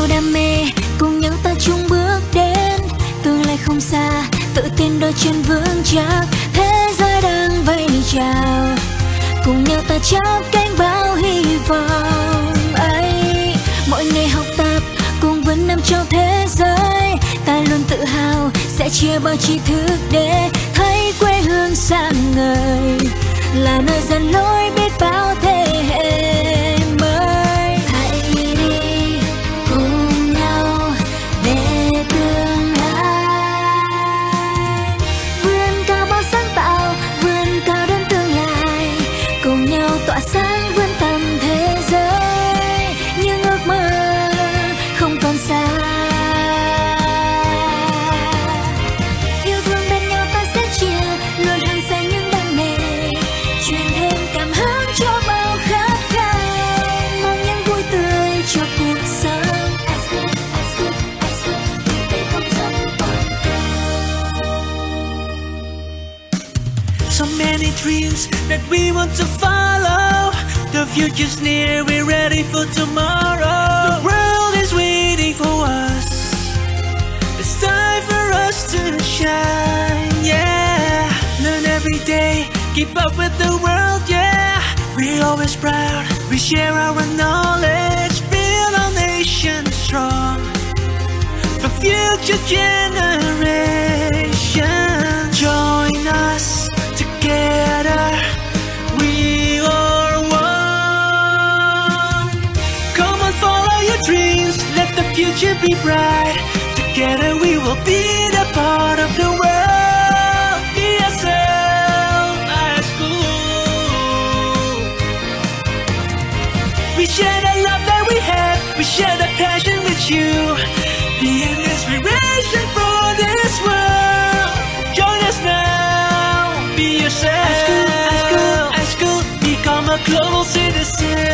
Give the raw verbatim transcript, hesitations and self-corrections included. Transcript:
nhau đam mê, cùng nhau ta chung bước đến tương lai không xa, tự tin đôi chân vững chắc, thế giới đang vẫy chào, cùng nhau ta chắp cánh bao hy vọng ấy. Mỗi ngày học tập cùng vươn năm trong thế giới, ta luôn tự hào sẽ chia bao tri thức để thấy quê hương sáng ngời, là nơi dẫn lối biết bao thế hệ mới. Hãy đi cùng nhau về tương lai, vươn cao bao sáng tạo, vươn cao đến tương lai, cùng nhau tỏa sáng vươn tầm thế giới, những ước mơ không còn xa. Yêu thương bên nhau ta sẽ chia, luôn hăng say những đam mê, truyền thêm cảm hứng cho bao khát khao, mang những vui tươi cho cuộc sống. iSchool, iSchool, iSchool, để không gian toàn cầu. So many dreams that we want to follow. The future's near, we're ready for tomorrow. The world is waiting for us. It's time for us to shine, yeah. Learn every day, keep up with the world, yeah. We're always proud, we share our knowledge, build our nation strong for future generations. Join us together, we are one. Come on, follow your dreams, let the future be bright. Together we will be the part of the world. E S L, iSchool. We share the love that we have, we share the passion with you. Be an inspiration for this world. Join us now, be yourself. iSchool, iSchool, iSchool, become a global citizen.